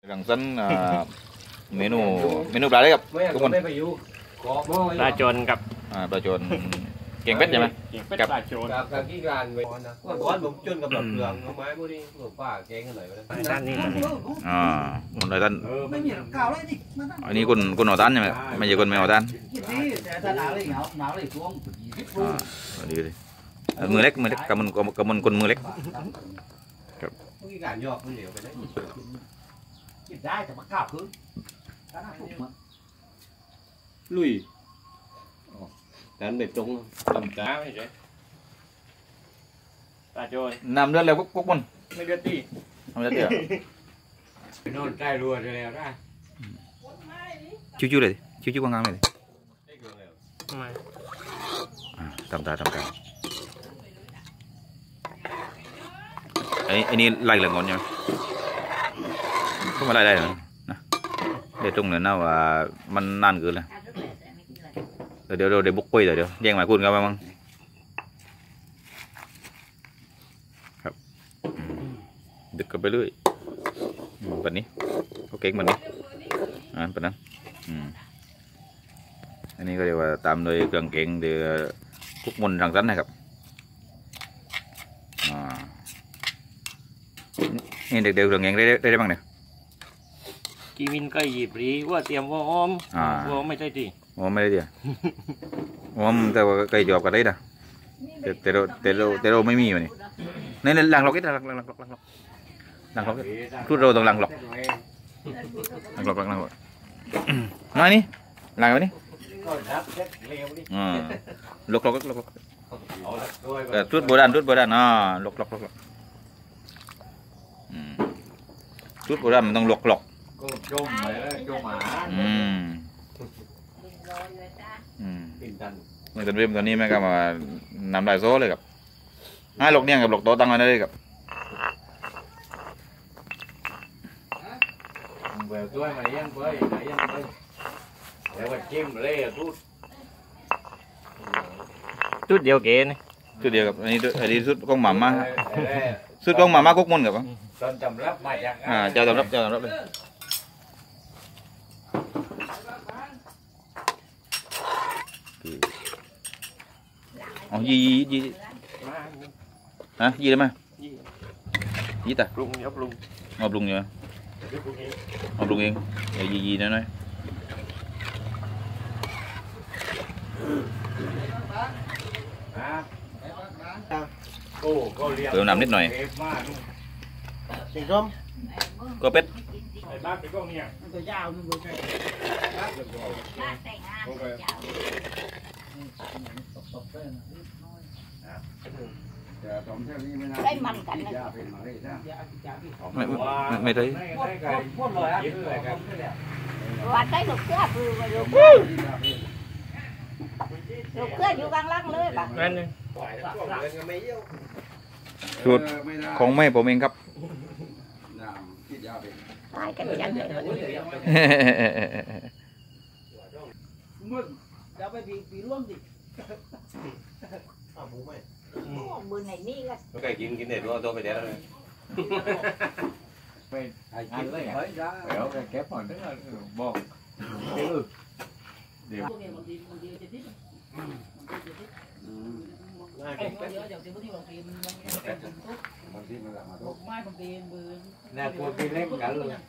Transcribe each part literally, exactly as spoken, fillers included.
รังสรรค์เมนูเมนูปลาได้กับทุกคนปลาโจรกับปลาโจรเก่งเป็ดใช่ไหมเก่งเป็ดปลาโจรกับกับกี่การไปนะว่าก้อนผมจนกับแบบเปลืองเอาไม้พวกนี้หลวงป้าเก่งกันไหนวะด้านนี้อ่าคนละท่านไม่มีข่าวเลยดิอันนี้คนคนหัวท่านใช่ไหมไม่ใช่คนไม่หัวท่านดีเลยมือเล็กมือเล็กกำมันกำมันคนมือเล็กครับกี่การยอกมันเหลวไปได้กินได้แต่มาข่าวคือลุยการเบ็ดตรงลำจ้าไม่ใช่ปลาโจรน้ำเดือดแล้วกุ๊กมันไม่เดือดตีน้ำเดือดเดือดนอนใกล้รัวจะแล้วได้ชิวๆเลยชิวๆกลางๆเลยทำตาทำตาไอ้ไอ้นี่ไล่เหลืองก่อนใช่ไหมก็มาไล่ได้เหรอนะเดี๋ยวตรงนั้นนะว่ามันนานเกินแล้วเดี๋ยวเดี๋ยวเดี๋ยวบุกไปเดี๋ยวเดี๋ยวแย่งหมายคุณกันบ้างครับดึกกันไปเรื่อยแบบนี้เขาเก่งแบบนี้อ่าแบบนั้นอันนี้ก็เรียกว่าตามโดยเครื่องเก่งเดี๋ยวคุกมนรังสรรค์นะครับนี่เด็กๆเครื่องเก่งได้ได้ได้บ้างเนี่ยกีวินก็หยิบรีว่าเตรียมวอมวอมไม่ใช่ทีวอมไม่ได้เดียววอมแต่ว่าไก่จอบก็ได้นะแต่แต่เราแต่เราแต่เราไม่มีวันนี้ในหลังล็อกก็หลังหลังล็อกหลังล็อกหลังล็อกทุกเราต้องหลังล็อกหลังล็อกหลังล็อกน้อยนี่หลังไว้นี่อ่าล็อกล็อกล็อกล็อกแต่ทุดโบราณทุดโบราณอ่าล็อกล็อกล็อกทุดโบราณมันต้องล็อกล็อกก็จมไปแล้วจมหมาอืมอืมเมื่อตอนเริ่มตอนนี้แม่ก็มานำลายโซ่เลยกับให้หลกเนี่ยกับหลกโตตั้งไว้เลยกับเบื่อตัวมายังไปมายังไปแล้วก็จิ้มเลยทุดทุดเดียวเก๋นี่ทุดเดียวกับอันนี้อันนี้ทุดกองหม่ำมาทุดกองหม่ำมากุ๊กมุนกับตอนจำรับมาจากอ่าเจ้าจำรับเจ้าจำรับเลยอ๋อยี่ยี่ฮะยี่ได้ไหมยี่ตาปรุงเดี๋ยวปรุงเอาปรุงอยู่เอาปรุงเองอย่ายี่ยี่น้อยเติมน้ำนิดหน่อยสีส้มก็เป็ดไอ้บ้าเป็นก็เนี่ยมันตัวยาวมันเลยได้มันกันนะไม่ไม่ได้วันได้ลูกเสือคือลูกลูกเสืออยู่กลางล่างเลยป่ะสูตรของแม่ผมเองครับตายกันจังเลยมึงจะไปปีปีร่วมดิมือไหนนี่กันก็ไก่กินกินเด็ดว่าตัวไปเด็ดเลยไปกินเลยเฮ้ยจ้าเดี๋ยวไก่แก๊ปหน่อยนึงอ่ะบอกเดี๋ยวน่ากลัวกินเล็กกันเลย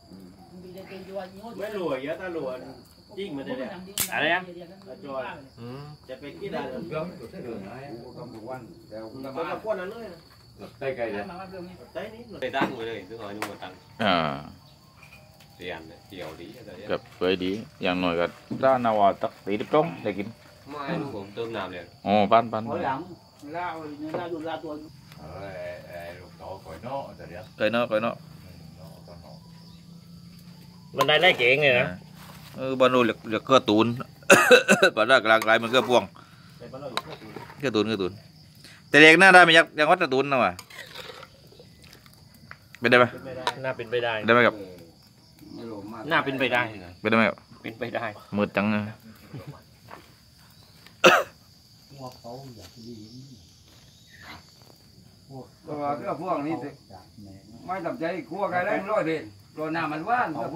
ไม่รวยเยอะตาหลวนจิ้งมาเลยเนี่ยอะไรอ่ะจอยจะไปกินอะไรเรื่องอยู่ที่อื่นนะต้องดูวันเดี๋ยวแต่ก็ก้อนนั้นเลยใต้ไก่เลยใต้นี้ไปตั้งไว้เลยถึงหน่อยนู่นตั้งอ่าเตียนเกี่ยวดีกับเคยดีอย่างหน่อยก็ด้านนาวตักตีดิบตรงได้กินไม่ผมเติมน้ำเลยอ๋อปั้นปั้นหลังล่าล่าดูล่าตัวเออลูกโตก่อยนอแต่เดี๋ยวก่อยนอก่อยนอมันได้ได้เก่งเลยนะเออบอลลูนเหลือเหลือเกลือตูนบอลได้กลางกลายมันเกลือพวงเกลือตูนเกลือตูนแต่เด็กน่าได้ไหมยักยังวัดตูนนะวะเป็นได้ไหมน่าเป็นไปได้ได้ไหมกับน่าเป็นไปได้เป็นได้ไหมกับเป็นไปได้มืดจังเลยตัวเรื่องพวกนี้ไม่ตัดใจคั่วไก่ได้ร้อยเด็ดตัวน้ำมันว่าน